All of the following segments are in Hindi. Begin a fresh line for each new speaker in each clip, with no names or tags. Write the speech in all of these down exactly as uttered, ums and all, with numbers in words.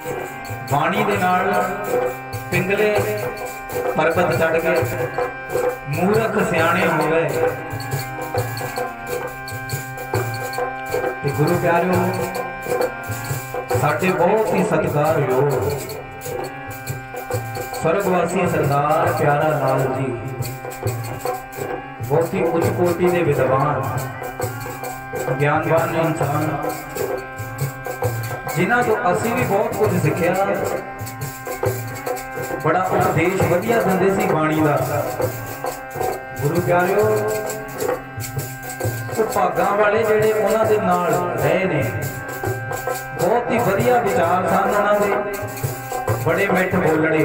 बाणी दे नाल पिंगले परबत चढ़ के मूर्ख सियाणे हो गए। गुरु प्यारो साडे बहुत ही सत्कारयोग स्वर्गवासी सरदार प्यारा लाल जी बहुत ही उच्च कोटि के विद्वान ज्ञानवान इंसान जिन्हां तो असी भी बहुत कुछ सीखिया। बड़ा उपदेश वधिया दिंदे सी बाणी दा। गुरु प्यारिओ भागां वाले जिहड़े उन्हां दे नाल रहे ने बहुत ही वधिया विचार सन उन्हां दे, बड़े मिठ बोलणे।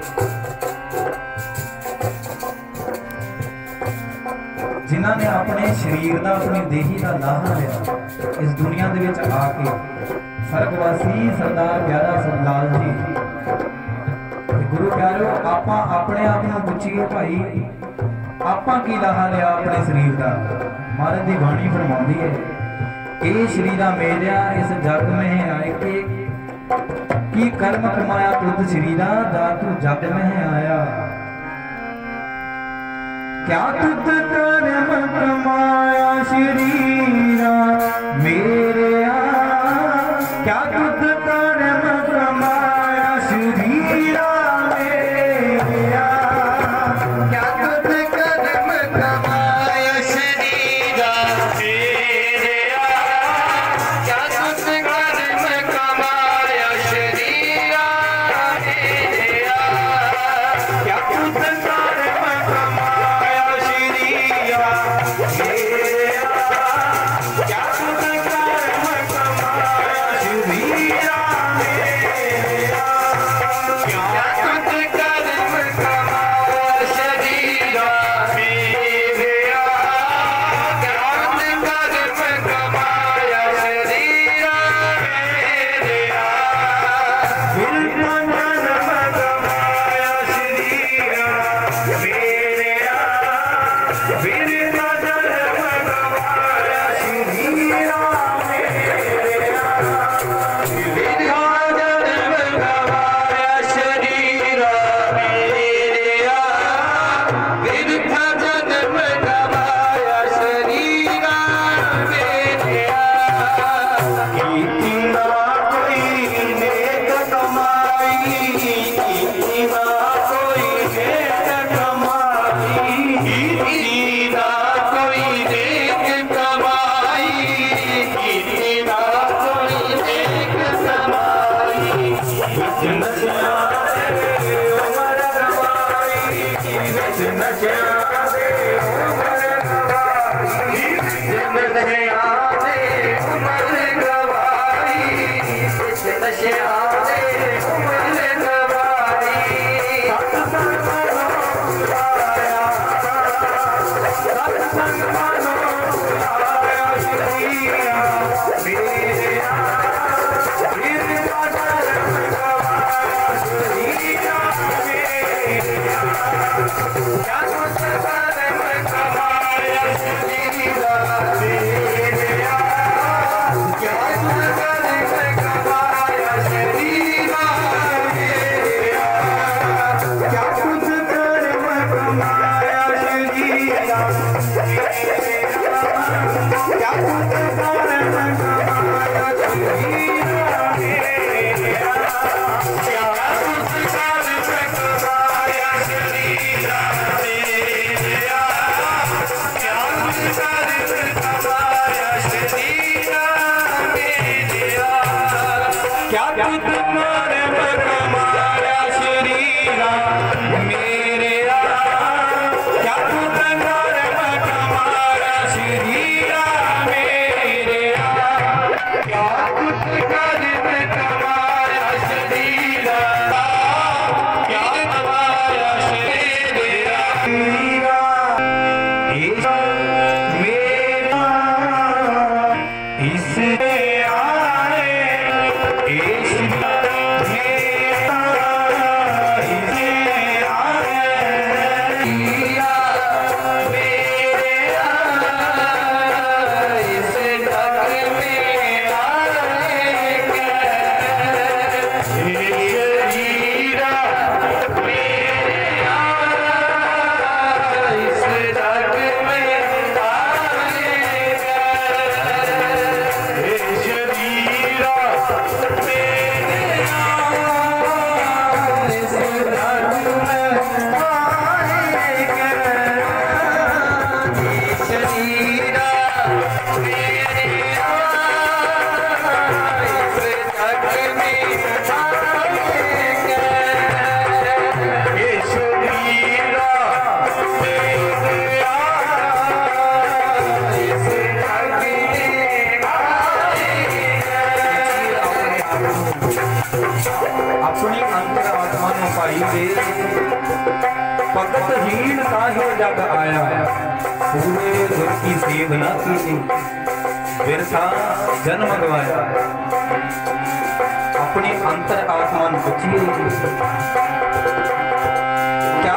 जिन्हां ने अपने शरीर का अपनी देही का लाहा लिया इस दुनिया दे विच आके स्वर्गवासी सरदार प्यारा लाल जी। गुरु प्यारो आपां अपने आप नूं पुछीए भाई आपां की लाहा लिया अपने शरीर का। महाराज की बाणी फरमाउंदी है ए शरीरा मेरिया इस जग में आए के की कर्म कमाया तुझ शरीरा दा तू जग में आया। क्या तुझ कर्म कमाया शरीरा मेरिया, क्या तुझ कर्म कमाया शरीरा मेरिया, क्या तुझ कर्म कमाया शरीरा मेरिया, क्या तुझ कर्म कमाया शरीरा मेरिया, क्या तुझ कर्म कमाया शरीरा मेरिया, क्या तुझ कर्म कमाया शरीरा मेरिया, क्या तुझ कर्म कमाया शरीरा मेरिया, क्या तुझ कर्म कमाया शरीरा मेरिया, फिर जन्म कमाया शरीरा मेरिया, फिर जन्म कमाया शरीरा मेरिया, फिर जन्म कमाया शरीरा मेरिया, फिर जन्म कमाया शरीरा मेरिया। कीती ना कोई नेक कमाई, कीती ना कोई नेक कमाई, कीती ना कोई नेक कमाई, कीती ना कोई नेक कमाई, विच नशियां दे उमर गवाई, विच नशियां दे उमर गवाई, विच नशियां दे उमर गवाई, विच नशियां दे उमर गवाई। सत्संग मानो बुलाया, सत्संग मानो बुलाया शरीरा मेरिया, फिर जन्म कमाया शरीरा मेरिया, क्या तुझ कर्म कमाया शरीरा मेरिया, क्या तुझ कर्म कमाया शरीरा मेरिया, क्या तुझ कर्म कमाया शरीरा मेरिया, क्या तुझ कर्म कमाया शरीरा मेरिया, क्या तुझ कर्म कमाया शरीरा मेरिया, क्या तुझ कर्म कमाया शरीरा मेरिया, क्या तुझ कर्म कमाया शरीरा मेरिया, क्या तुझ कर्म कमाया शरीरा मेरिया, क्या तुझ कर्म कमाया शरीरा, क्या कमाया शरीरा मेरा, इस मेरा इस आए इस मेरा इस आए भाई दे भगत हीन काहे जग आया, पूरे गुर की सेव न कीनी बिरथा जन्म गवाया। अपनी अंतर आत्मा नूं पुछिए क्या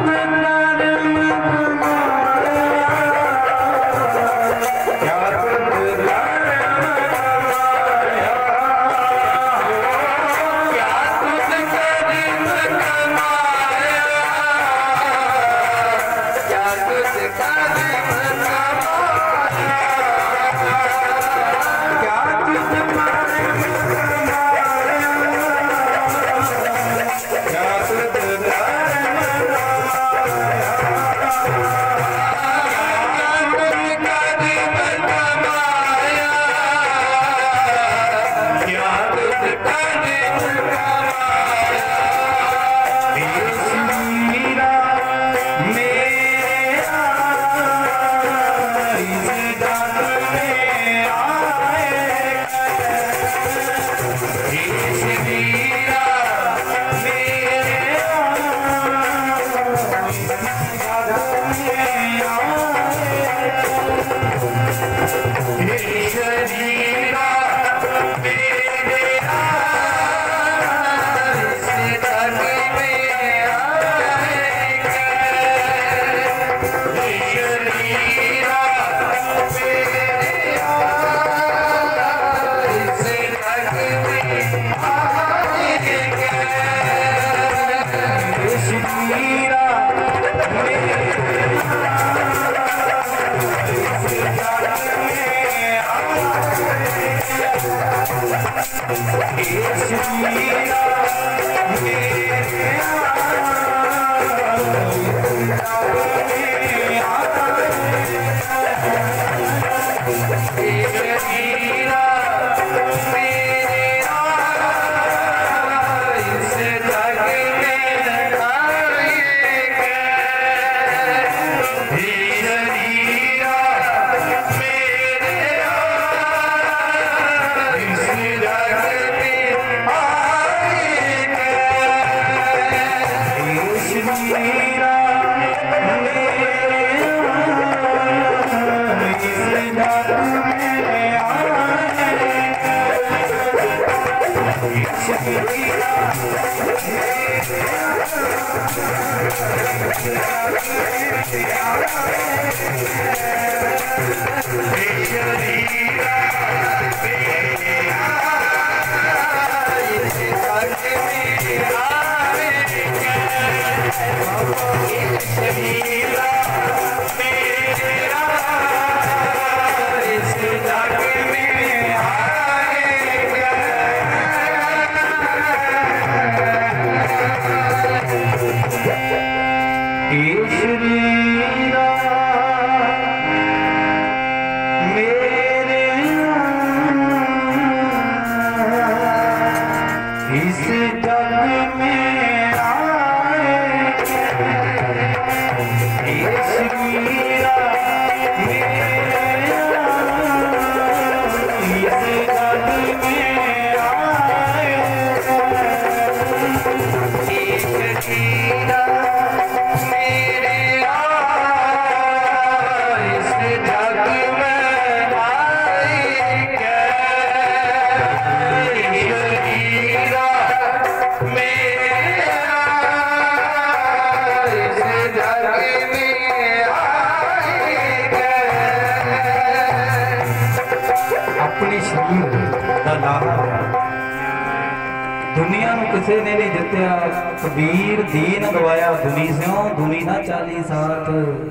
दुनिया नूं किसे ने नहीं जित्या, कबीर दीन गवाया दुनी स्यों दुनी ना चाली साथ,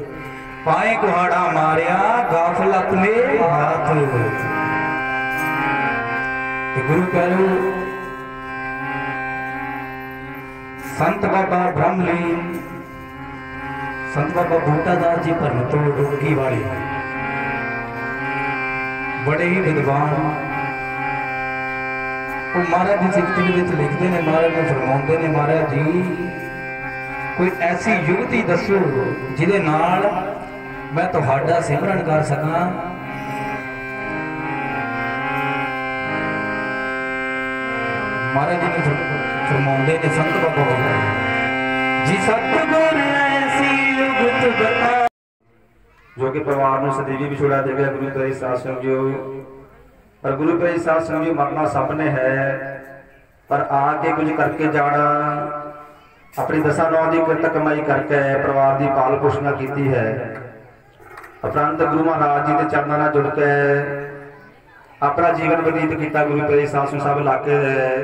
पाए कुहाड़ा मारिया गाफलत में हाथ। गुरु कह लो संत बाबा ब्रह्मलीन, संत बाबा बूटा दास जी भरमतोड़ डोगी वाले बड़े ही विद्वान, वो महाराज जी सिक्ति लिखते हैं, महाराज ने फरमाते हैं महाराज जी कोई ऐसी युक्ति दसो जिहदे नाल मैं तुहाडा सिमरन कर सकां। महाराज जी ने फरमाते ने संत बाबा जी सतगुर ऐसी युगत बता जो कि परिवार में सदैवी विछोड़ा दे गया गुरु प्यारे साध संगत जी। पर गुरु प्यारे साध संगत जी मरना सब ने है, पर आके कुछ करके जाना अपनी दसा नौ की किरत कमाई करके परिवार की पाल पोषणा की है। उपरंत गुरु महाराज जी के चरणों में जुड़ के अपना जीवन व्यतीत किया। गुरु प्यारे साध संगत साहब इलाके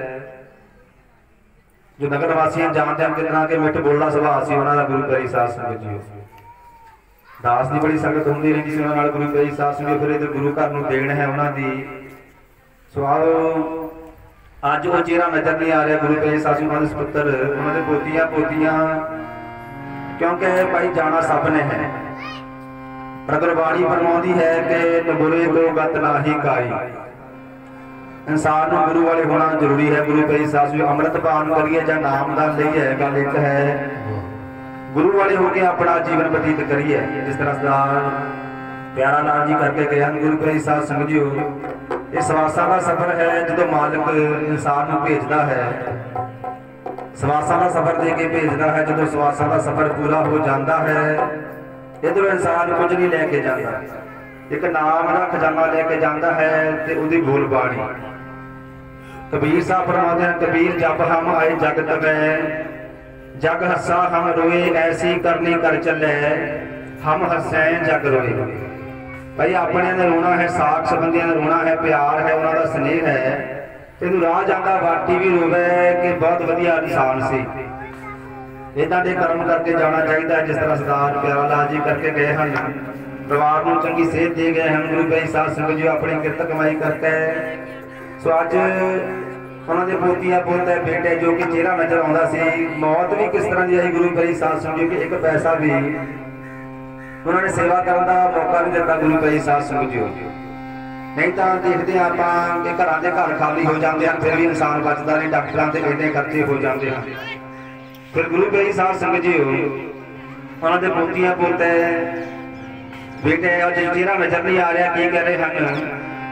जो नगर वासियां जानते हैं कितना के मिठ बोलना सुभाव से उन्होंने गुरु प्यारे साध संगत जी दास की बड़ी संगत होंगी रही सी उन्होंने गुरु प्यारे साध संगत फिर इधर गुरु घर में देन है उन्होंने सुभाव अज वो चेहरा नजर नहीं आ रहा। गुरु प्यारे साध संगत सुपुत्र उन्होंने पोतियां पोतियां क्योंकि भाई जाना सब ने है। पर गुरबाणी फरमाउंदी है कि नगुरे को गत नाही काई, इंसान को गुरु वाले होना जरूरी है। गुरु प्यारे साध संगत अमृत पान करिए या नामदान लईए, गल एक है गुरु वाले होकर अपना जीवन व्यतीत करिए। जिस तरह सरदार प्यारा लाल जी करके गए हैं गुरु प्यारे साध संगत जी, ये सवासा का सफर है जो मालिक इंसान को भेजता है। सवासा का सफर दे के भेजता है, जो सवासा का सफर पूरा हो जाता है इधर इंसान कुछ नहीं लेके जाता, एक नाम का खजाना लेके जाता है ते उहदी बोल बाणी। कबीर साहब फरमाते हैं कबीर जब हम आए जगत में जग हसा हम रोए, ऐसी करनी कर चले हम हसे जग रोए। भाई अपने ने रोना है, साख संबंधियों ने रोना है, प्यार है, उन्होंने स्नेह है। तेन राह जाता वाटी भी रोवे कि बहुत वधिया इंसान सी। इदा के कर्म करके जाना चाहिए जिस तरह सरदार प्यारा लाल जी करके गए हैं, परिवार को चंगी सेहत दे गए हैं। गुरु प्यारे साध संगत जी अपनी किरत कमाई करके सो अज उन्होंने पोतियां पोते बेटे जो कि चेहरा नजर आता सी, मौत भी किस तरह की आई। गुरु प्यारे साध संगत जी कि एक पैसा भी उन्होंने सेवा करने का मौका नहीं दिता गुरु प्यारे साध संगत जी। नहीं तो देखते आप कि घर के घर खाली हो जाते हैं, फिर भी इंसान बचता नहीं, डॉक्टरों से इन्ने खर्चे हो जाते हैं। फिर गुरु प्यारे साध संगत जी उन्होंने पोतियां पोते बेटे चेहरा नजर नहीं आ रहा की कह रहे हैं।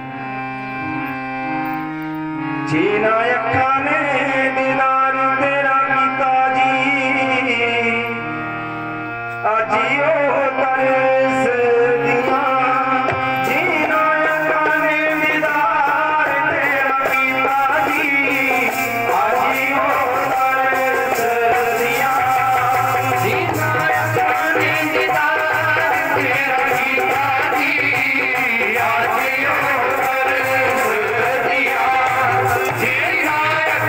जीना अखा ने दीदार तेरा पिता जी अजियो तरस दिया। जीना अखा ने दीदार तेरा पिता जी अजियो तरस दिया। जीना अखा ने दीदार तेरा पिता जी अजियो तरस दिया। जीना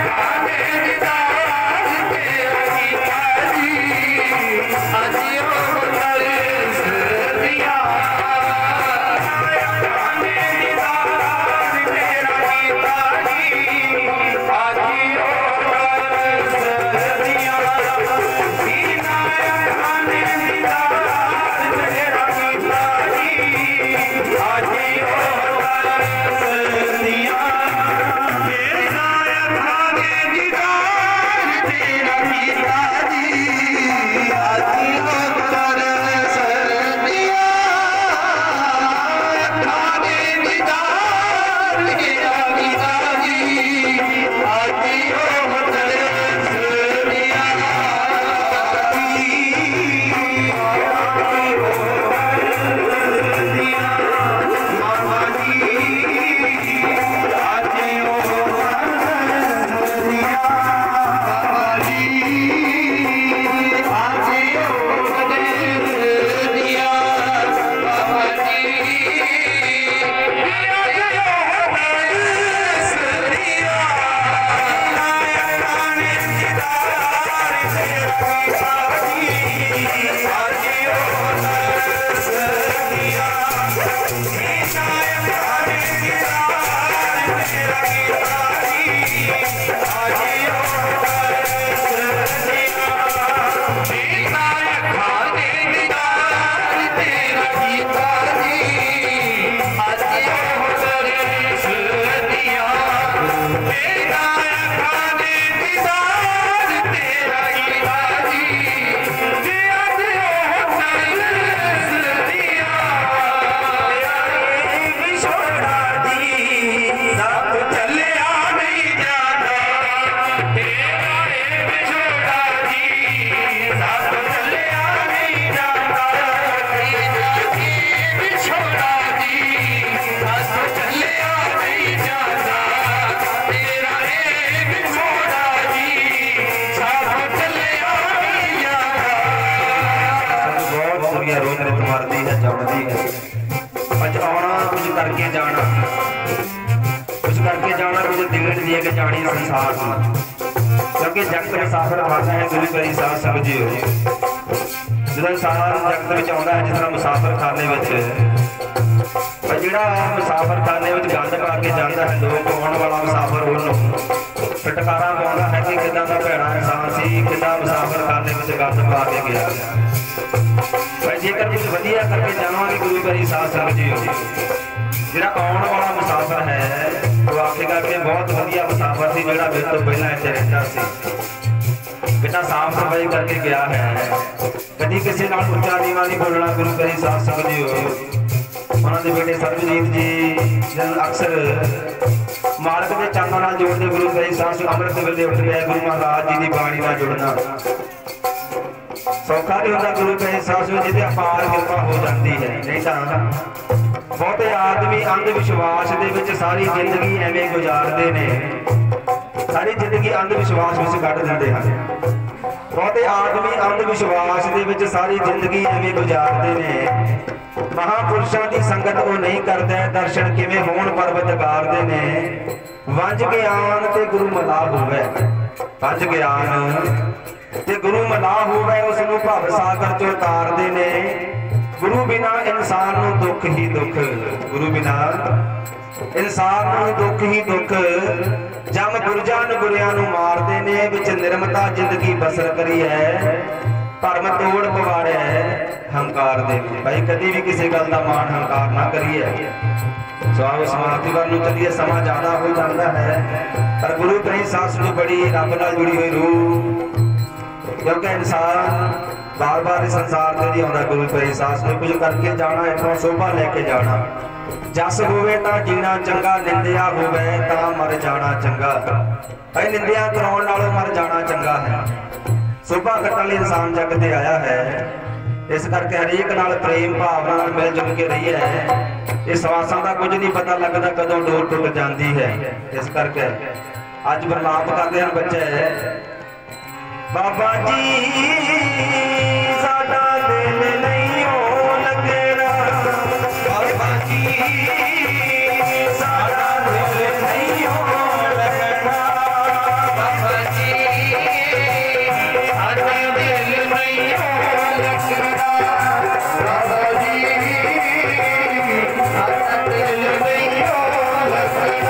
करके जाना, कुछ करके जाना, कुछ दिगड़ दिए के जानी संसार में, क्योंकि जगत मुसाफिर खाना है गुरु करी साध संगत जी। जो इंसान जगत में आता है जिस तरह मुसाफिर खाने में, पर जो मुसाफिर खाने में गंद पा के जाता है, लोग आने वाला मुसाफिर उन्होंने फटकारा पाता है कि किदा का भैड़ा इंसान सी, किदा मुसाफिर खाने में गंद पा के गया। भाई जेकर कुछ वधिया करके जावांगे गुरु करी साध संगत जी, जो आने वाला मुसाफिर है वो आखेगा कि बहुत वधिया मुसाफिर से जो मेरे तो पहला इतने रहता सी, कितना साफ सफाई करके गया है, कभी किसी नाल उच्चा नीवा नहीं बोलना गुरु करी साध संगत जी। उन्होंने बेटे सर्वजीत जी अक्सर मालक के चरणों नाल जोड़ते गुरु करी साध अमृत वेले उठ गए, गुरु महाराज जी की बाणी नाल जुड़ना सौखा नहीं होता गुरु करी साध जिहदे अपार कृपा हो जाती है। नहीं तो बहुते आदमी अंध विश्वास दे विच सारी जिंदगी एवें गुजारते हैं, सारी जिंदगी अंध विश्वास में कट देते हैं। बहुते आदमी अंध विश्वास दे विच सारी जिंदगी एवें गुजारते हैं। महापुरुषों की संगत वो नहीं करते, दर्शन किवें होण पर्वत गारते ने। वंज ज्ञान ते गुरु मला होवे, वंज ज्ञान ते गुरु मला होवे, उसनूं भव सागर चों तारदे ने। गुरु बिना इंसान नूं दुख ही दुख, गुरु बिना इंसान नूं दुख ही दुख। जम गुरजां गुरियां नूं मारदे ने, विच निर्मता जिंदगी बसर करी है, भरम तोड़ पवाड़े हंकार दे। भाई कभी भी किसी गल का मान हंकार ना करिए। स्वाब समाप्ति वाल नूं चलिए, समा ज्यादा हो जाता है, पर गुरु करी साध संगत बड़ी रब नाल जुड़ी हुई रूह, क्योंकि इंसान बार बार इस संसार से नहीं आता। गुरु करी साध संगत कुछ करके जाना, इतों शोभा लेके जाना। जस होवे तां जीना चंगा, निंदिया होवे तां मर जाना चंगा। भाई निंदिया कराउण नालों मर जाना चंगा है। शोभा कट्टण लई इंसान जग ते आया है, इस करके हरेक नाल प्रेम भावना नाल मिल जुल के रही है। इस श्वासां दा कुछ नहीं पता लगता कदों डोर टुट जाती है। इस करके अज बरलाप करते हैं बच्चे, बाबा जी साडा दिल नहीं हो लगना, बाबा जी साडा दिल नहीं हो लगना, बाबा जी साडा दिल नहीं हो लगना, बाबा जी साडा दिल नहीं हो लगना।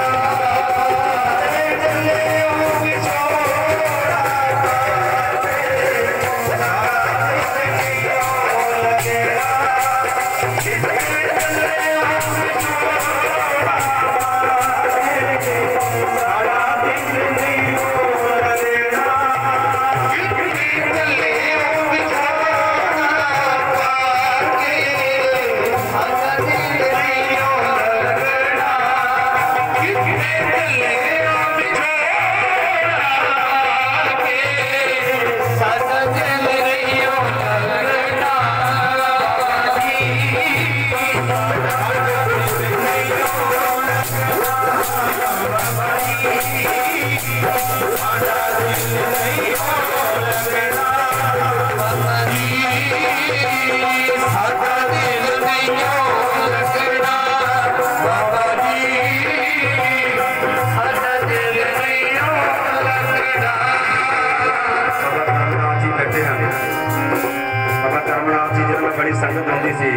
संगत आती सी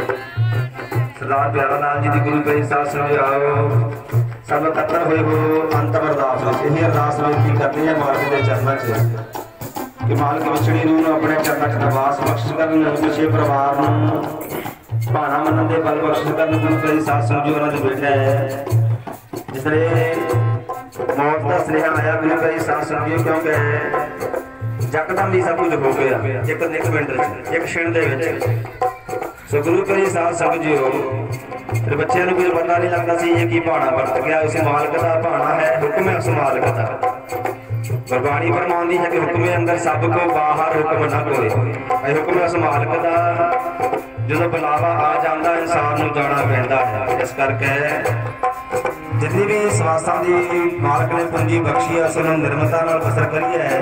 सरदार प्यारा लाल जी की गुरु करी साध संगत आओ सब इकट्ठा हुए हो अंतिम अरदास में यही अरदास बेनती करनी है मालक के चरणों च कि मालक विछड़ी नूं अपने चरणों च निवास बख्श करन, पिछे परिवार नूं भाना मनन दे बल बख्श करन। गुरु करी साध संगत जी उन्हां दे बेटा है जिसने मौत का स्नेहा आया गुरु करी साध संगत जी, क्योंकि जकदम ही सब कुछ हो गया एक एक मिनट एक क्षण दे विच। सो गुरु करी साध संगत जी फिर बच्चों को कुछ पता नहीं लगता सी ये की भाना बरत गया। उस मालक का भाना है, हुक्म है उस मालक का। गुरबाणी फरमाती है कि हुक्म अंदर सब को बाहर हुक्म ना कोई, हुक्म उस मालक का। जो बुलावा आ जाता इंसान को जाना पैंदा है। इस करके जितनी भी सवासां की मालक ने पूंजी बख्शी है उसनूं निर्मता नाल बसर करी है।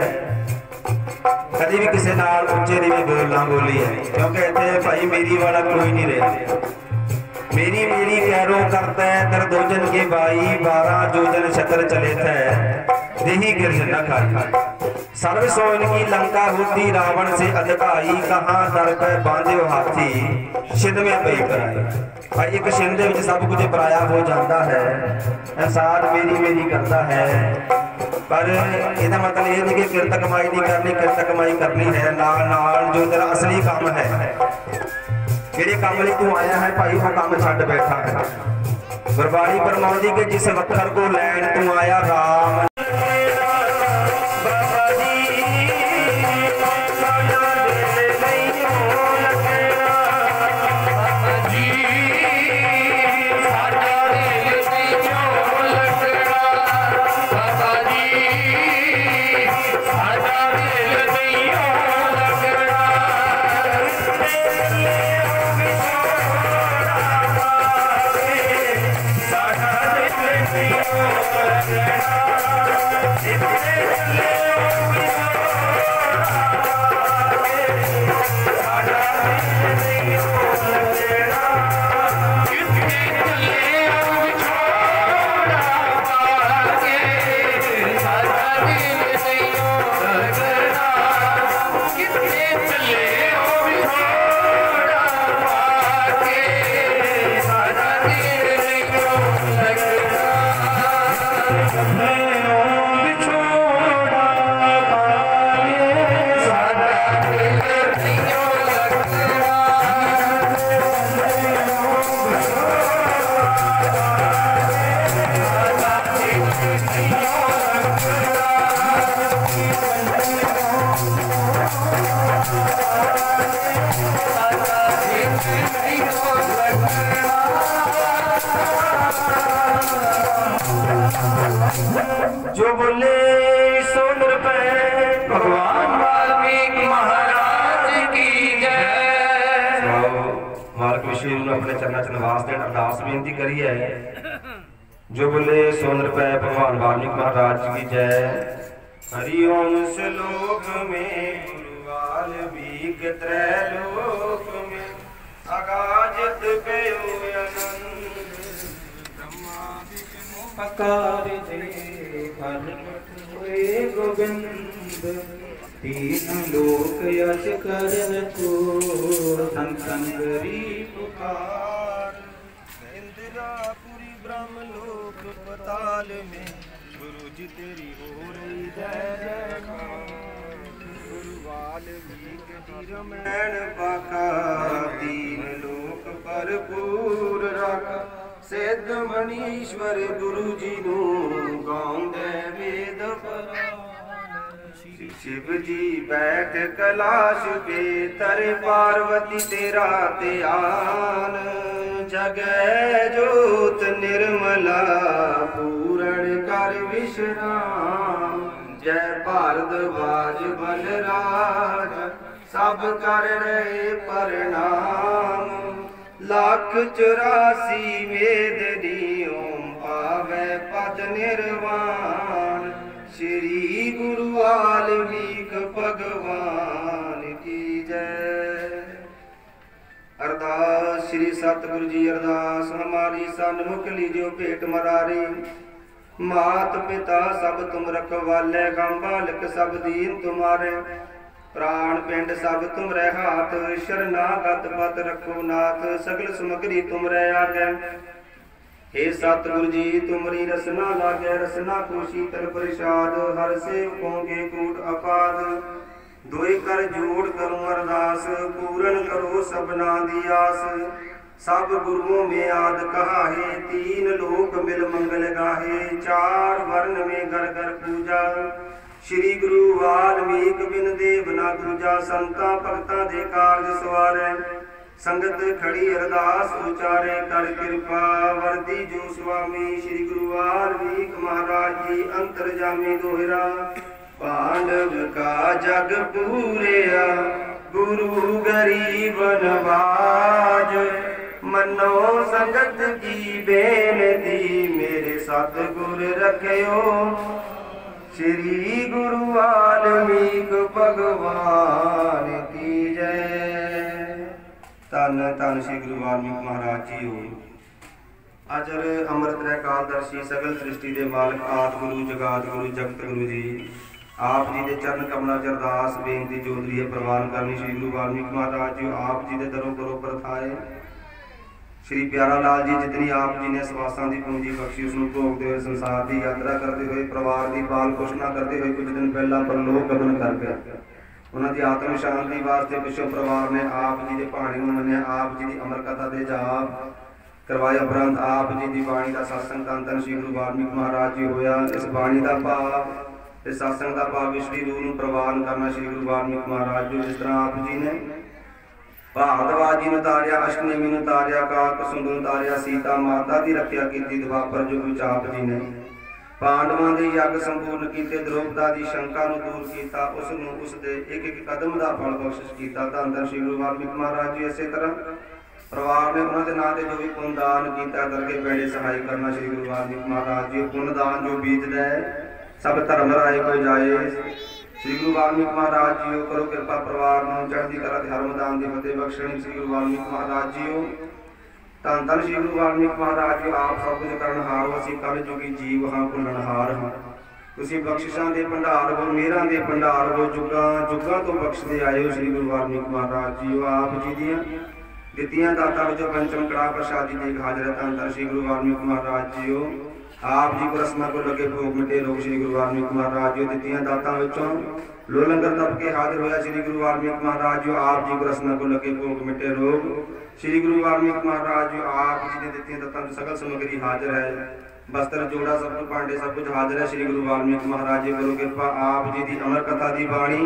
कभी भी किसी नाल उच्चे नीवें बोल ना बोली है, क्योंकि इत्थे भाई मेरी वाला कोई नहीं रहा। मेरी मेरी कैरो करता है दर दोजन के बाई, बारह जोजन छतर चले थे देही गिरज न खाई। सर्व सोन की लंका होती रावण से अधिकाई, कहाँ दर पे बांधे हाथी छिंद में पई कराई। भाई एक छिंद विच सब कुछ पराया हो जाता है, एहसास मेरी मेरी करता है, पर ਇਹਦਾ मतलब ये नहीं कि किरत कमाई नहीं करनी, किरत कमाई करनी है नाल नाल जो तेरा असली काम है, ਜਿਹੜੇ ਕੰਮ ਲਈ ਤੂੰ ਆਇਆ ਹੈ ਭਾਈ ਉਹ ਕੰਮ ਛੱਡ ਬੈਠਾ ਹੈ। ਗੁਰਬਾਣੀ ਫਰਮਾਉਂਦੀ ਕਿ ਜਿਸ ਵਖਰ ਕੋ ਲੈਣ ਤੂੰ ਆਇਆ ਰਾਮ जो बोले सो निरभय भगवान वाल्मीकि महाराज की जय। मालक विष्णु ने अपने चरणों च निवास देन अरदास बेनती करी है। जो बोले सो निरभय भगवान वाल्मीकि महाराज की जय। हरि ओम श्लोक में वाल्मीकि त्रैलोक में अगाजित भयो अनंत ब्रह्मा पकार दे हुए गोविंद तीन लोक यश करन को संसंगरी पुकार। इंदिरापुरी ब्रह्म लोक पताल में गुरु जी तेरी हो रही जय जयकार। गुरु वाल्मीकि जी रमैन पाका तीन लोक भरपूर राखा। सिद्ध मनीश्वर गुरु जी नू गाउंदे वेद पुराण। शिव जी बैठ कैलाश पे तरे पार्वती तेरा ध्यान। जगै जोत निर्मला पूरण कर विश्राम। जय भारद्वाज बलराज सब कर रहे प्रणाम। लाख चौरासी वेद ओम पावै पद निर्वाण। श्री गुरु वाल्मीकि भगवान की जय। अरदास श्री सतगुरु जी अरदास हमारी सन्मुख लीजियो भेंट मरारी। मात पिता सब तुम रखवाले गम बालक सब दीन तुम्हारे। प्राण पिंड सब तुम रे हाथ शरणागत पत रखो नाथ। सगल समग्री तुम रे आगे हे सतगुरु जी तुमरी रसना लागे। रसना को शीतल प्रसाद हर सेवकों के कूट अपाद। दुई कर जोड़ करूं अरदास पूरन करो सबना दी आस। सब गुरुओं में आद कहा है तीन लोक मिल मंगल गाहे। चार वर्ण में घर घर पूजा श्री गुरु वाल्मीकि बिन देव ना दूजा। संता भगतां दे कारज सवारै संगत खड़ी अरदास उचारे। कर कृपा वर्दी जो स्वामी श्री गुरु वाल्मीकि महाराज जी अंतरजामी दोहरा। पांडव का जग पूरेया गुरु गरीब नवाज। मनो संगत की बेनती मेरे सतगुर रखियो। श्री गुरु वाल्मीकि भगवान की जय। धन धन श्री गुरु वाल्मीकि महाराज जी हो। अजर अमृत रै कालदर्शी सगल सृष्टि के मालिक आद गुरु जगात गुरु जगत गुरु जी, आप जी के चरण कमलों च अरदास बेनती जोदरी प्रवान करनी श्री गुरु वाल्मीकि महाराज जी। आप जी के दरों करो परथाए श्री प्यारा लाल जी, जितनी आप जी ने सवासां की पूंजी बख्शी उसनूं भोगते हुए संसार की यात्रा करते हुए परिवार की पाल पोषणा करते हुए कुछ दिन पहला परलोक गमन कर गया। उन्होंने आत्म शांति वास्ते पिछों परिवार ने आप जी के पाणी नूं मन्निया, आप जी की अमर कथा के जाप करवाया उपरंत आप जी की बाणी का सत्संग धन धन श्री गुरु वाल्मीकि महाराज जी होया। इस बाणी का भाव इस सत्संग का भाव विश्वी रूह नूं प्रवान करना श्री गुरु वाल्मीकि महाराज जी। जिस तरह आप जी ने भारद्वाज जी नूं तारिया, अष्टनेमी नूं तारिया, काल कसुंभ नूं तारिया, सीता माता की रक्षा की द्वापर युग विच आप जी ने पांडवां दे यज्ञ संपूर्ण कीते, द्रौपदा दी शंका नूं दूर कीता, उस नूं उस दे एक एक कदम दा फल बख्शिश कीता। धन धन श्री गुरु वाल्मीकि महाराज जी। इसे तरह परिवार ने उन्होंने नां ते जो भी पुण्य दान किया करके पेड़े सहाय करना श्री गुरु वाल्मीकि महाराज जी। पुण्य दान जो बीजदा है सब धर्म राय कोई जाए श्री गुरु वाल्मीकि महाराज जी। करो कृपा परिवार नूं चढ़दी कला ते धर्म दान दी फतेह बख्शणी श्री गुरु वाल्मीकि महाराज जी। धन धन श्री गुरु वाल्मीकि महाराज जी। आप सब कुछ करनहार हो, असीं कल जुगी जीव हाँ भुलनहार हाँ। तुसीं बख्शिशां दे भंडार हो, मेहरां दे भंडार हो, जुगां जुगां तो बख्शदे आए हो श्री गुरु वाल्मीकि महाराज जी। आप जी दीआं दित्तियां दातां विचों पंचम कड़ाह प्रसादी देख हाज़र है धन धन श्री गुरु वाल्मीकि महाराज जी। आप जी को रस्मां को लगे भोग मिटे रोग श्री गुरु वाल्मीकि महाराज जी। दित्तियां दातां विचों लो लंगर तप के हाजिर होया श्री गुरु वाल्मीकि महाराज जी। आप जी को रस्मां को लगे भोग मिटे रोग श्री गुरु वाल्मीकि महाराज जी। आप जी ने दित्तियां दातां सकल सामग्री हाजिर है, बस्तर जोड़ा सब कुछ भांडे सब कुछ हाजिर है श्री गुरु वाल्मीकि महाराज जी। करो कृपा आप जी की अमर कथा की बाणी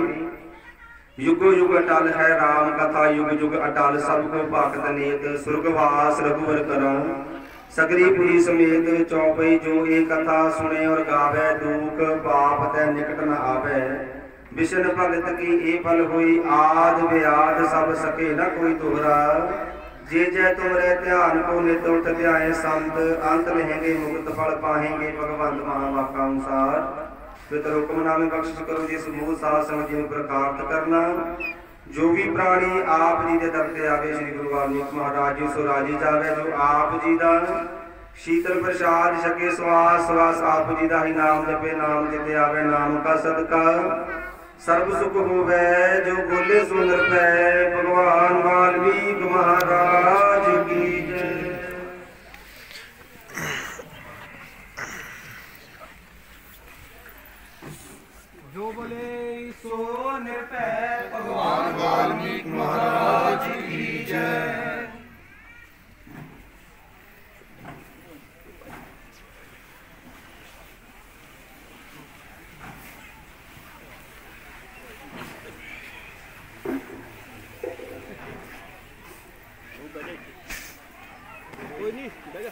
युगो युग अटल है, राम कथा युग युग अटल, सबको भगत नेत सुरगवास रघुवर करा, सगरीपुरी समेत चौपई जो एक कथा सुने और गावे, दुख पाप तै निकट न आवे, विष्ण भगत की ए फल हुई, आद व्याध सब सके न कोई दोहरा, जे जय तुमरे ध्यान को नित उठ ध्याए संत, अंत लेंगे मुक्त फल पाएंगे भगवंत महावाक्य अनुसार। पितर हुक्म नामे बख्शिश करो जिस मूल साध संग जिन प्रकार करना, जो भी प्राणी आप जी के दर ते आवे श्री गुरु वाल्मीकि महाराज जी सो राजी जावे, जो आप जी का शीतल प्रसाद छके श्वास श्वास आप जी का ही नाम जपे, नाम जिते आवे नाम का सदका सर्व सुख होवे, जो बोले सुंदर पै भगवान वाल्मीकि महाराज की जय।
जो बोले सो निर्भय भगवान वाल्मीकि महाराज की जय। कोई नहीं बैठ जा।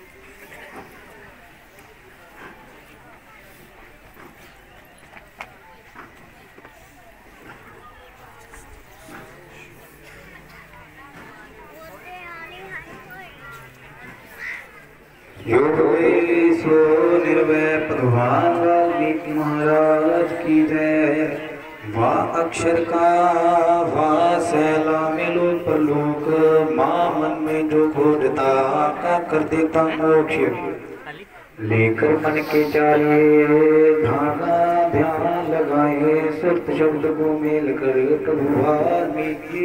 जो कोई सो निर्भय भगवान वाल्मीकि महाराज की जय। वाह अक्षर का वाह सैला मिलो परलोक, माँ मन में जो खोजता का कर देता मोक्ष, लेकर मन के चाहे धागा ध्यान लगाए, सुरत शब्द को मेल कर प्रभु वाल्मीकि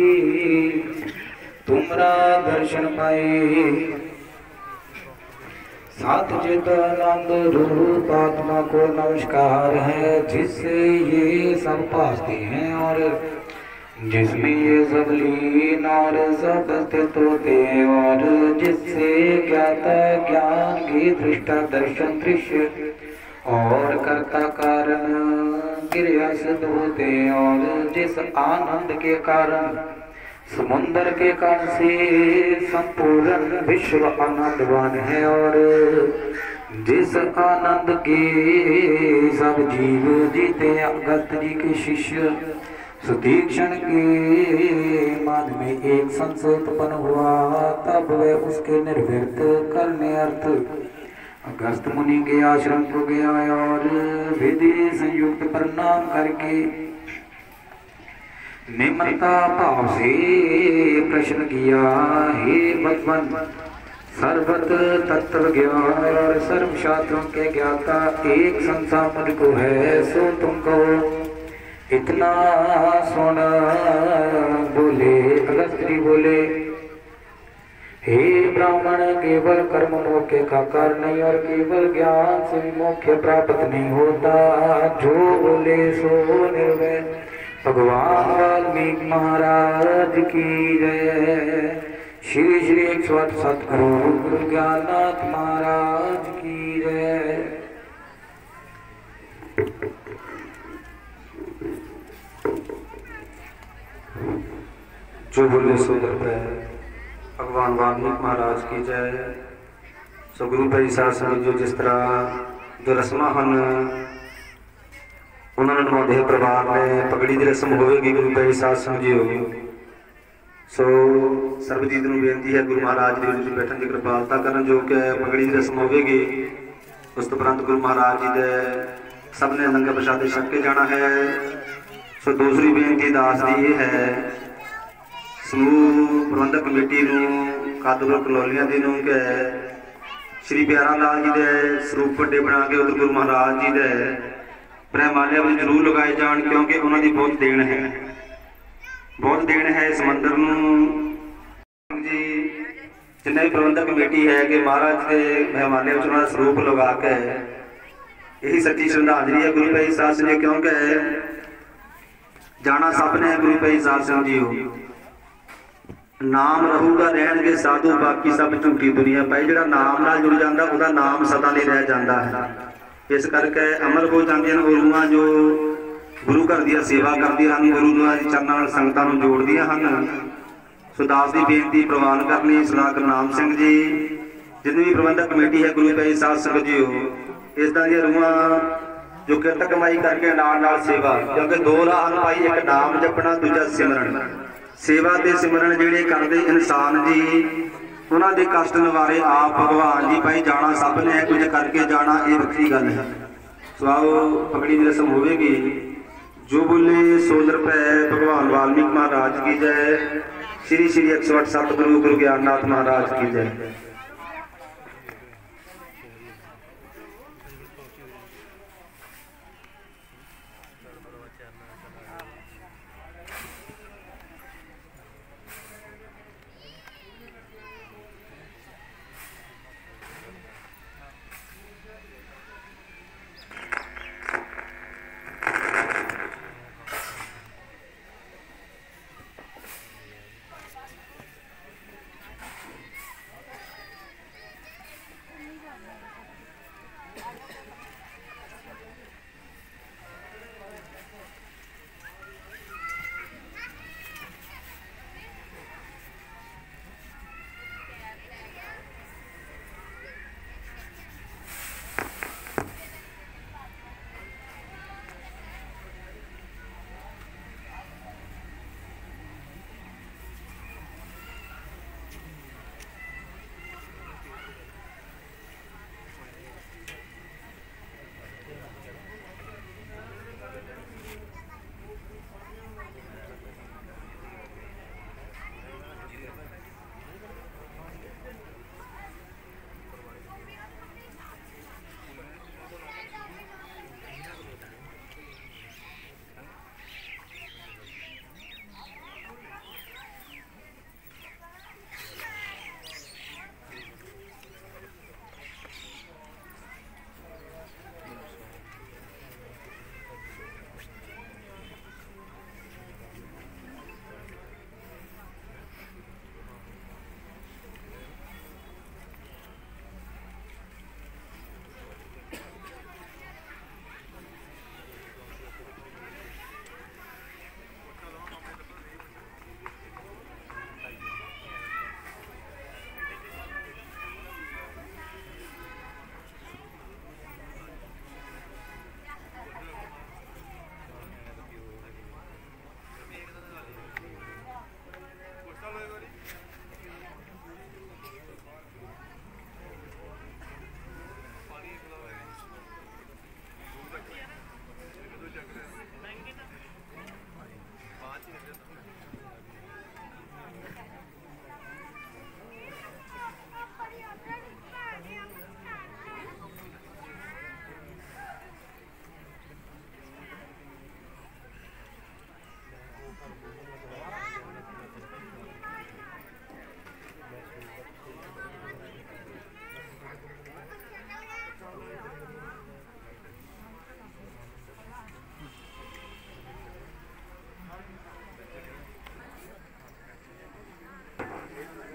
तुमरा दर्शन पाए। सात चित आनंद रूप आत्मा को नमस्कार है, जिससे ये सब पाते हैं और जिसमें ये सब लीन और सब स्थित होते हैं, और जिससे ज्ञाता ज्ञान की दृष्टा दर्शन दृश्य और कर्ता कारण क्रिया सिद्ध होते हैं, और जिस आनंद के कारण समुद्र के कारण से संपूर्ण विश्व आनंदवान है, और जिस आनंद के सब जीव जीते अगस्त जी के शिष्य सुतीक्षण के माध में एक संशय उत्पन्न हुआ, तब वह उसके निर्व्यक्त करने अर्थ अगस्त मुनि के आश्रम को गया और विधि संयुक्त प्रणाम करके निमरता भाव से प्रश्न किया, हे भगवान सर्वत तत्व ज्ञान और सर्व शास्त्रों के ज्ञाता एक संसार मुझको है, सो तुम कहो। इतना सुन बोले अगस्त्य जी बोले, हे ब्राह्मण केवल कर्म मोक्ष का कारण नहीं और केवल ज्ञान से भी मोक्ष प्राप्त नहीं होता। जो बोले सो निर्भय। भगवान वाल्मीकि महाराज की जय। श्री श्री एक सौ आठ सतगुरु गुरु ज्ञाननाथ महाराज की जय।
जो बोले सो निर्भय। भगवान वाल्मीकि महाराज की जय। सो गुरु भाई साहब जो जिस तरह जो रस्मां ਹਨ ਉਹਨਾਂ ਨੂੰ ਨਿਭਾਉਂਦੇ ਪਰਿਵਾਰ ਨੇ, ਪਗੜੀ ਦੀ ਰਸਮ ਹੋਵੇਗੀ ਗੁਰੂ ਭਾਈ ਸਾਹਿਬ ਸਮਝਿਓ। ਸੋ ਸਰਬਜੀਤ ਨੂੰ ਬੇਨਤੀ ਹੈ ਗੁਰੂ ਮਹਾਰਾਜ ਦੇ ਵਿੱਚ ਬੈਠਣ ਦੀ ਕਿਰਪਾਲਤਾ ਕਰਨ, ਜੋ ਕਿ ਪਗੜੀ ਦੀ ਰਸਮ ਹੋਵੇਗੀ। ਉਸ ਤੋਂ ਉਪਰੰਤ ਗੁਰੂ ਮਹਾਰਾਜ ਜੀ ਦੇ ਸਭ ਨੇ ਲੰਗਰ ਪ੍ਰਸ਼ਾਦੇ ਛਕ ਕੇ ਜਾਣਾ ਹੈ। ਸੋ ਦੂਸਰੀ ਬੇਨਤੀ ਦਾਸ ਦੀ ਇਹ ਹੈ ਸਮੂਹ ਪ੍ਰਬੰਧਕ ਕਮੇਟੀ ਨੂੰ, ਕਾਦੂਪੁਰ ਕਲੋਲੀਆਂ ਦੀ ਨੂੰ ਕਿ ਸ਼੍ਰੀ ਪਿਆਰਾ ਲਾਲ ਜੀ ਦੇ ਸਰੂਪ ਵੱਡੇ ਬਣਾ ਕੇ ਉਧਰ ਗੁਰੂ ਮਹਾਰਾਜ ਜੀ ਦੇ ਪ੍ਰੇਮਾਲਿਆ ਵਿੱਚ ਜ਼ਰੂਰ ਲਗਾਏ ਜਾਣ, ਕਿਉਂਕਿ ਉਹਨਾਂ ਦੀ ਬਹੁਤ ਦੇਣ ਹੈ, ਬਹੁਤ ਦੇਣ ਹੈ ਇਸ ਮੰਦਿਰ ਨੂੰ। ਜੀ ਜਿੰਨਾ ਵੀ ਪ੍ਰਬੰਧਕ ਕਮੇਟੀ ਹੈ ਕਿ ਮਹਾਰਾਜ ਦੇ ਮਹਿਮਾਨੇ ਵਿੱਚ ਉਹਨਾਂ ਦਾ ਸਰੂਪ ਲਗਾ ਕੇ ਇਹੀ ਸੱਚੀ ਸ਼ਰਧਾਂਜਲੀ ਹੈ ਗੁਰੂ ਭਾਈ ਸਾਹਿਬ ਸਿੰਘ ਜੀ, ਕਿਉਂਕਿ ਜਾਣਾ ਸਭ ਨੇ ਗੁਰੂ ਭਾਈ ਸਾਹਿਬ ਸਿੰਘ ਜੀ। ਨਾਮ ਰਹੂਗਾ ਰਹਿਣਗੇ ਸਾਧੂ, ਬਾਕੀ ਸਭ ਝੂਠੀ ਦੁਨੀਆ ਪਈ। ਜਿਹੜਾ ਨਾਮ ਨਾਲ ਜੁੜ ਜਾਂਦਾ ਉਹਦਾ ਨਾਮ ਸਦਾ ਲਈ ਰਹਿ ਜਾਂਦਾ ਹੈ। ਇਸ ਕਰਕੇ ਅਮਰ ਹੋ ਜਾਂਦੀਆਂ ਨੇ ਉਹ ਰੂਹਾਂ ਜੋ ਗੁਰੂ ਘਰ ਦੀ ਸੇਵਾ ਕਰਦੀਆਂ ਹਨ, ਗੁਰੂ ਦੇ ਚਰਨਾਂ ਨਾਲ ਸੰਗਤਾਂ ਨੂੰ ਜੋੜਦੀਆਂ ਹਨ। ਸੋ ਦਾਸ ਦੀ ਬੇਨਤੀ ਪ੍ਰਵਾਨ ਕਰਨੀ ਸਰਦਾਰ ਗੁਰਨਾਮ ਸਿੰਘ ਜੀ, ਜਿੰਨੀ ਵੀ ਪ੍ਰਬੰਧਕ ਕਮੇਟੀ ਹੈ ਗੁਰੂ ਭਾਈ ਸਾਹਿਬ ਸਿੰਘ ਜੀ, ਇਸ ਤਰ੍ਹਾਂ ਦੀਆਂ ਰੂਹਾਂ ਜੋ ਕਿਰਤ ਕਮਾਈ ਕਰਕੇ ਨਾਲ ਨਾਲ ਸੇਵਾ, ਕਿਉਂਕਿ ਦੋ ਰਾਹ ਹਨ ਭਾਈ, ਇੱਕ ਨਾਮ ਜਪਣਾ, ਦੂਜਾ ਸਿਮਰਨ। ਸੇਵਾ ਤੇ ਸਿਮਰਨ ਜਿਹੜੇ ਕਰਦੇ ਇਨਸਾਨ ਜੀ, ਉਹਨਾਂ ਦੇ ਕਸ਼ਟ ਨਿਵਾਰੇ ਆਪ ਭਗਵਾਨ ਜੀ। ਭਾਈ ਜਾਣਾ ਸਭ ਨੇ, ਕੁਝ ਕਰਕੇ ਜਾਣਾ ਇਹ ਵੱਖਰੀ ਗੱਲ ਹੈ। ਸੋ ਆਓ ਪਗੜੀ ਦੀ ਰਸਮ ਹੋਵੇਗੀ। ਜੋ ਬੋਲੇ ਸੋ ਨਿਰਭੈ। ਭਗਵਾਨ ਵਾਲਮੀਕ ਮਹਾਰਾਜ ਕੀ ਜੈ। श्री श्री एक सौ आठ सतगुरु गुरु ज्ञाननाथ महाराज की जय।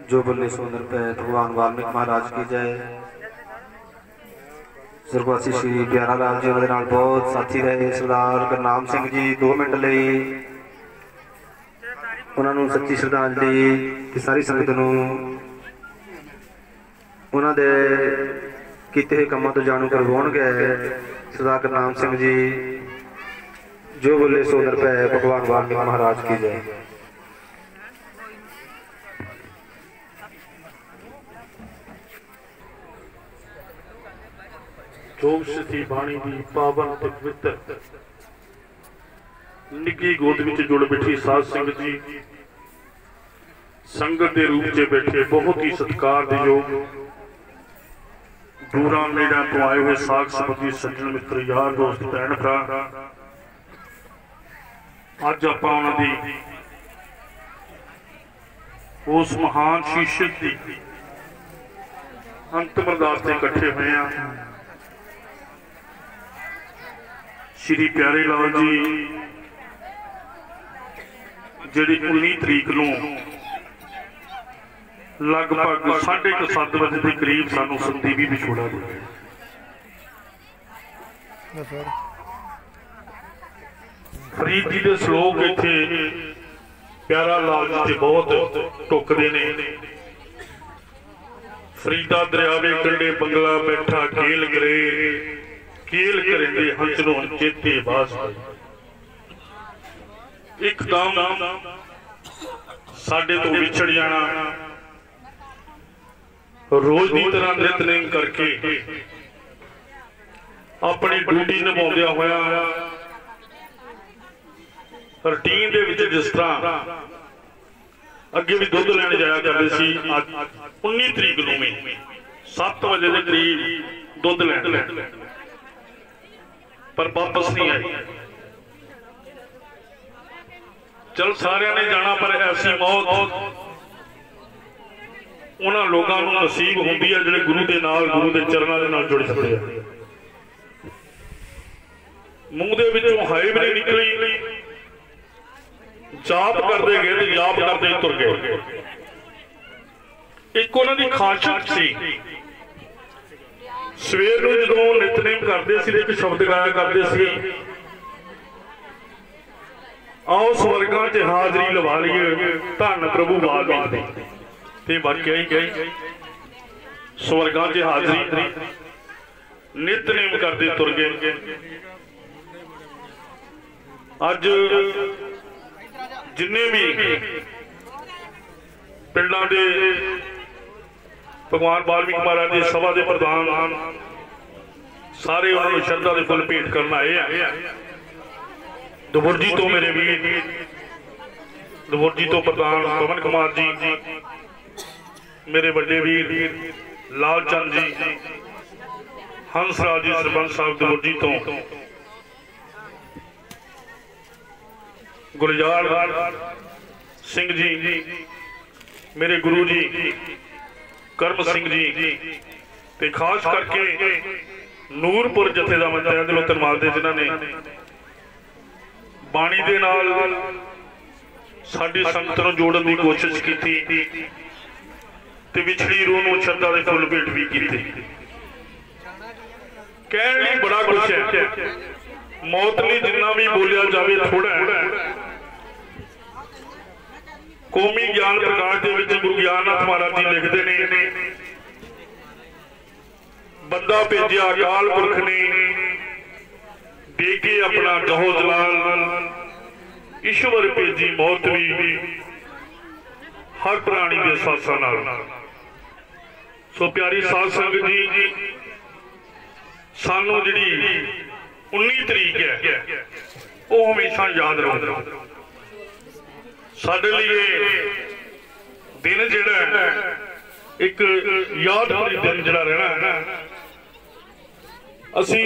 जो बोले सो निरभै भगवान वाल्मीकि महाराज की जय। सुरगवासी श्री प्यारा लाल जी उन्होंने बहुत साथी रहे। सरदार गुरनाम सिंह जी दो मिनट लिए उन्होंने सच्ची श्रद्धांजलि कि सारी संगत नूं उन्होंने किए हुए कामों तो जाणू करवाउणगे। सरदार गुरनाम सिंह जी जो बोले सो निरभै भगवान वाल्मीकि महाराज की जय।
जोग सिद्धि बाणी दी पावन ते पवित्र निੱਘੀ गोद विच जुड़ बैठी साध संगत जी संगत के रूप से बैठे बहुत ही सत्कार दे योग दूरां नेड़ां तो आए हुए साख संबंधी सज्जन मित्र यार दोस्त भैन भरा अज आपां उन्हां दी उस महान शीशत की अंतिम अरदास ते इकट्ठे हुए हैं। श्री प्यारे लाल जी जिहड़ी उन्नी तरीक नूं लगभग साढ़े क सत्त बजे के करीब सानू संदीपी विछोड़ा दिया। फरीद जी के श्लोक इत्थे प्यारा लाल जी ते बहुत टुकदे ने। फरीदा दरियावे कंढे बंगला बैठा केल करे केल करेंदे हंस नूं चेते बास एकदम साडे तो विछड़ जाना रोज की तरह नितनेम करके अपनी ड्यूटी निभाउंदिया होया रूटीन दे विच जिस तरह अगे भी दुध लैन जाया करते सी उन्नी तरीक नूं भी सत्त बजे के करीब दुध लैन पर वापस नहीं आई। चल सारिया ने जाना पर ऐसी मौत उन्हां लोगों को नसीब होंदी है जिहड़े गुरु के नाल गुरु के चरणों के नाल जुड़ सकते हैं। मूँह दे विचों हाय भी नहीं निकली जाप करते गए तो जाप करते तुर गए। एक उन्होंने खासियत सी सवेर नूं जदों नितनेम करते सी एक शब्द गाया करते सी आओ स्वर्गां च हाजरी लवा लीए धन प्रभु वाल्मीकि ते वाकया ही गई स्वर्गां च हाजरी नितनेम करते तुर गए। अज जिन्ने भी पिंडां दे भगवान वाल्मीकि महाराज की सभा के प्रधान सारे उन्होंने श्रद्धा के फुल भेंट करना आए हैं। दुबुरजी तो मेरे वीर दुबुरजी तो प्रधान पवन कुमार जी मेरे बड़े वीर लाल चंद जी हंसराज जी सरपंच साहब दुबुरजी तो गुलजार सिंह जी मेरे गुरु जी करम सिंह जी ते खास करके नूरपुर जथे का मैं तहे दिलों धन्यवाद दे जिन्होंने बाणी दे नाल साडी संगत नूं जोड़न की कोशिश की ते विछड़ी रूह नूं श्रद्धा दे फुल भेंट भी कीते। कहण लई बड़ा कुछ है मौत लई जिन्ना भी बोलिया जावे थोड़ा है। कौमी ज्ञान प्रकाश दे विच गुरु ज्ञाननाथ महाराज जी लिखते ने बंदा भेजिया अकाल पुरख ने देके अपना गहो जलाल ईश्वर भेजी मौत भी हर प्राणी के सासा नाल। सो प्यारी साध संगत जी सानू जिहड़ी उन्नी तरीक है वो हमेशा याद रहो। साडे लिए दिन जिहड़ा एक यादगारी दिन जिहड़ा रहना है असी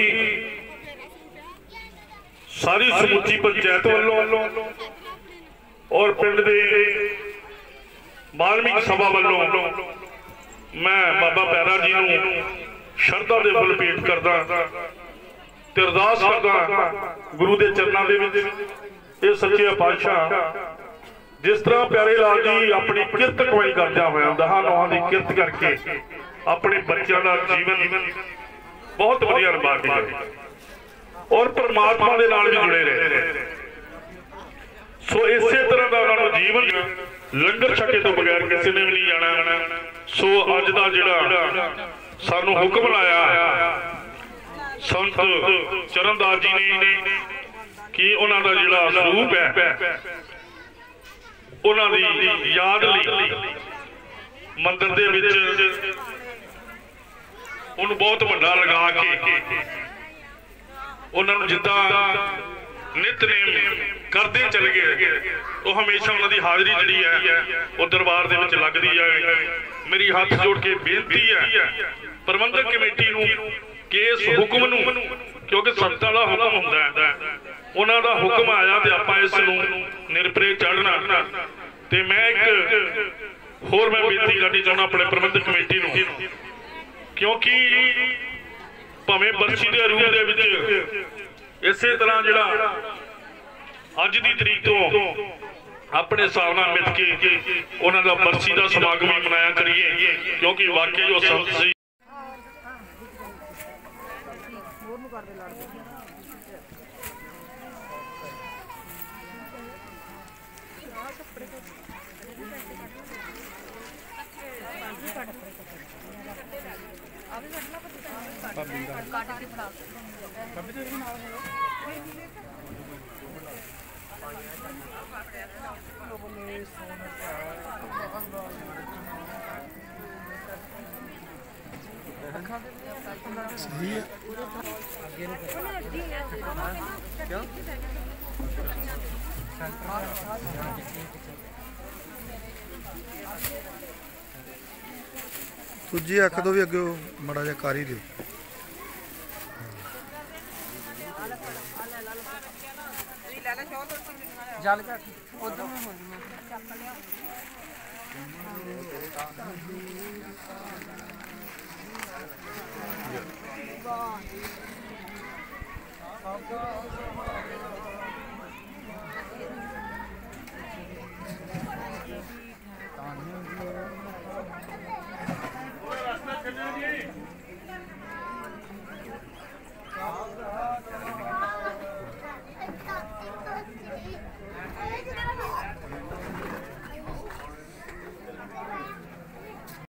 सारी समुची पंचायत वालों और पिंड दे वाल्मीकि सभा वालों मैं बाबा प्यारा जी नूं शरधा दे फुल भेंट करदा ते अरदास करदा गुरु दे चरनां दे विच इह सच्चे पातशाह जिस तरह प्यारे लाल जी अपनी किरत कमाई करदा होया दहां नौहां की किरत करके अपने बच्चों का जीवन बहुत वधिया लंबा दिया और परमात्मा के नाल भी जुड़े रहे। सो इसे तरह का उन्होंने जीवन लंगर छके तो बगैर किसी ने भी नहीं जाना। सो अज का जिहड़ा सानू हुक्म लाया संत चरणदास जी ने कि उन्हों का जिहड़ा स्वरूप है उन्हों की याद लई मंदिर दे विच उन्होंने बहुत वड्डा लगा के उन्होंने जिद्दां नितनेम करते चले गए तो हमेशा उन्होंने हाजरी जिहड़ी है वो दरबार दे विच लगदी है। मेरी हाथ जोड़ के बेनती है प्रबंधक कमेटी नूं कि इस हुक्म नूं, क्योंकि संतां दा हुक्म हुंदा है, उन्हां दा हुक्म आया ते आपां इस नूं निरपरे चढ़ना। ते मैं एक होर मैं बेनती करनी चाहुंदा अपने प्रबंधक कमेटी नूं, क्योंकि भावें बरसी दे रूप दे विच इसे तरह जिहड़ा अज दी तरीक तो अपने हिसाब नाल मिल के उन्हां दा बरसी दा समागम मनाया करिए, क्योंकि वाकई वो संत सी।
सही है क्या दूजी अख तो भी अगे माड़ा जा कर ही दो।